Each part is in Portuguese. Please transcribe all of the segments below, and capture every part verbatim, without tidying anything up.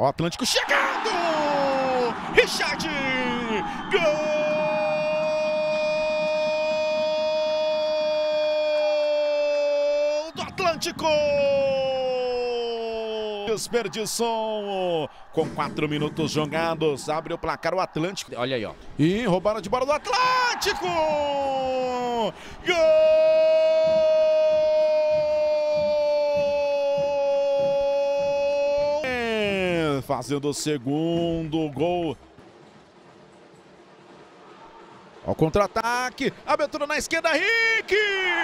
Ó, o Atlântico chegando! Richard! Gol do Atlântico! Desperdiçou com quatro minutos jogados. Abre o placar o Atlântico. Olha aí, ó. E roubaram de bola do Atlântico! Gol! Fazendo o segundo gol. Ao contra-ataque, abertura na esquerda, Rick!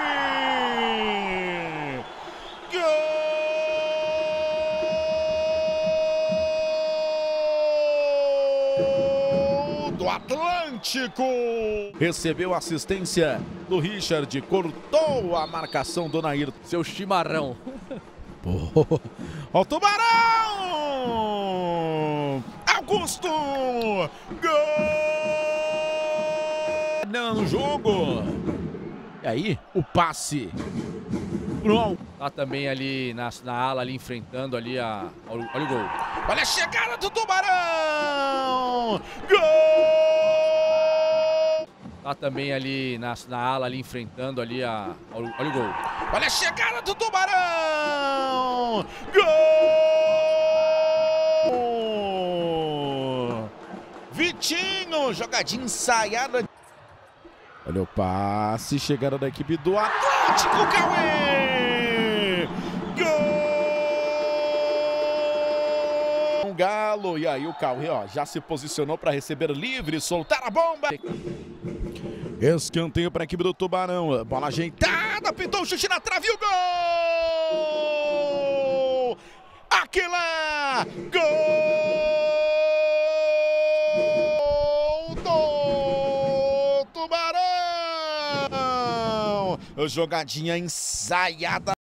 Gol do Atlântico! Recebeu assistência do Richard, cortou a marcação do Nair. Seu chimarrão. Ó o Tubarão! Augusto! Gol! No jogo. E aí, o passe. Pronto. Tá também ali na, na ala, ali enfrentando ali a... Olha, olha o gol. Olha a chegada do Tubarão! Gol! Tá também ali na, na ala, ali enfrentando ali a... Olha, olha o gol. Olha a chegada do Tubarão! Gol! Vitinho, jogadinha ensaiada. Olha o passe, chegada da equipe do Atlético, Cauê! Gol! Um Galo, e aí o Cauê, ó, já se posicionou para receber livre, soltar a bomba. Escanteio para a equipe do Tubarão, bola ajeitada, pintou o chute na trave e o gol! Aquila! Gol do Tubarão! Jogadinha ensaiada.